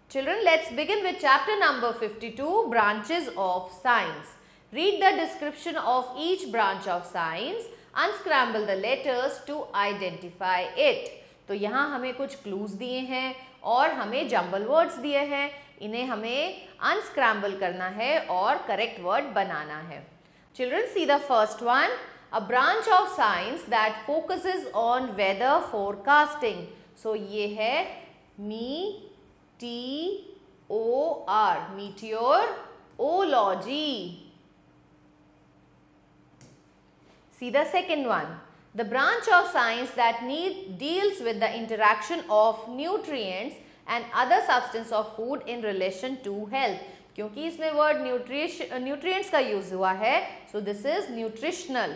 Children, let's begin with chapter number 52, branches of science. Read the description of each branch of science. Unscramble the letters to identify it. तो यहाँ हमें कुछ clues दिए हैं और हमें jumble words दिए हैं. इन्हें हमें unscramble करना है और correct word बनाना है. Children, see the first one. A branch of science that focuses on weather forecasting. So ये है meteor, meteorology. See the second one. The branch of science that deals with the interaction of nutrients and other substance of food in relation to health. क्योंकि इसमें word nutrients का use हुआ है, so this is nutritional.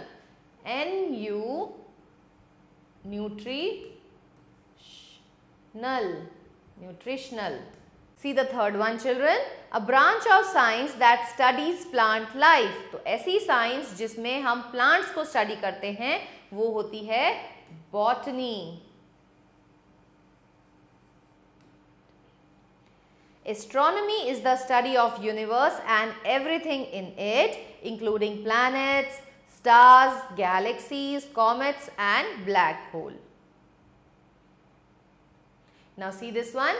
Nutritional. See the third one, children. A branch of science that studies plant life. तो ऐसी science जिसमें हम plants को study करते हैं वो होती है botany. Astronomy is the study of universe and everything in it, including planets, stars, galaxies, comets and black hole. Now see this one.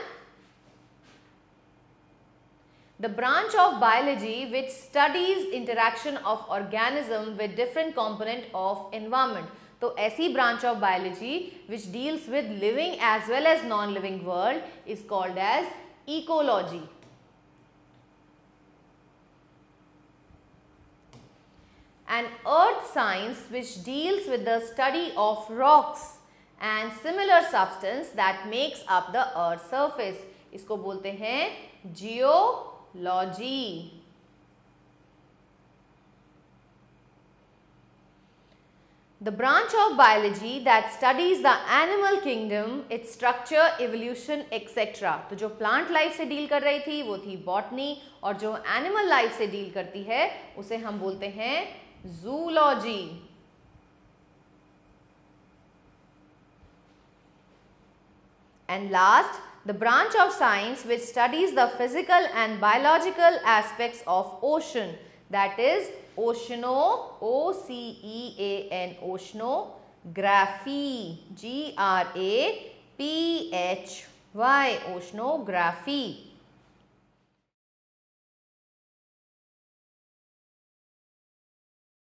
The branch of biology which studies interaction of organism with different component of environment. तो ऐसी branch of biology which deals with living as well as non-living world is called as ecology. And earth science which deals with the study of rocks and similar substance that makes up the earth surface. इसको बोलते हैं geology. The branch of biology that studies the animal kingdom, its structure, evolution, etc. तो जो plant life से deal कर रही थी वो थी botany और जो animal life से deal करती है उसे हम बोलते हैं zoology. And last, the branch of science which studies the physical and biological aspects of ocean, that is ocean, oceanography, graphy, oceanography.